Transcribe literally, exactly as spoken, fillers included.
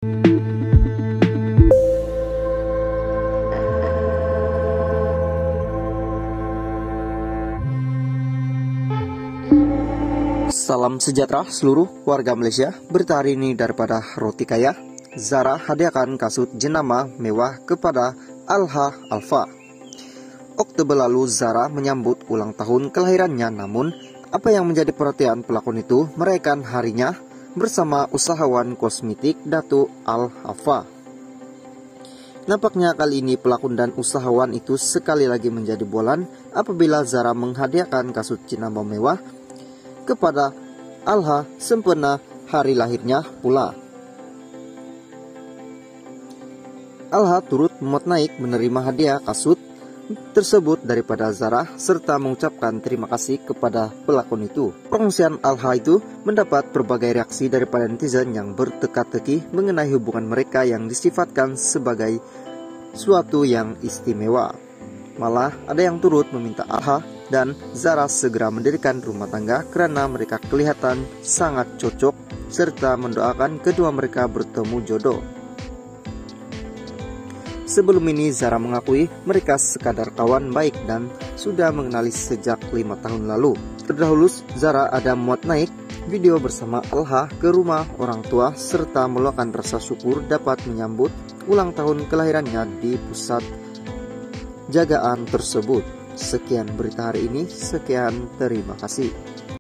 Salam sejahtera seluruh warga Malaysia. Berita hari ini daripada Roti Kaya. Zara hadiahkan kasut jenama mewah kepada Alha Alfa. Oktober lalu Zara menyambut ulang tahun kelahirannya, namun apa yang menjadi perhatian pelakon itu merayakan harinya bersama usahawan kosmetik Datuk Al Alfa. Nampaknya kali ini pelakon dan usahawan itu sekali lagi menjadi bualan apabila Zara menghadiahkan kasut jenama mewah kepada Alha sempena hari lahirnya pula. Alha turut memuat naik menerima hadiah kasut tersebut daripada Zara serta mengucapkan terima kasih kepada pelakon itu. Pengungsian Alha itu mendapat berbagai reaksi daripada netizen yang berteka-teki mengenai hubungan mereka yang disifatkan sebagai suatu yang istimewa. Malah ada yang turut meminta Alha dan Zara segera mendirikan rumah tangga karena mereka kelihatan sangat cocok serta mendoakan kedua mereka bertemu jodoh. Sebelum ini Zara mengakui mereka sekadar kawan baik dan sudah mengenali sejak lima tahun lalu. Terdahulu Zara ada muat naik video bersama Alha ke rumah orang tua serta meluapkan rasa syukur dapat menyambut ulang tahun kelahirannya di pusat jagaan tersebut. Sekian berita hari ini, sekian terima kasih.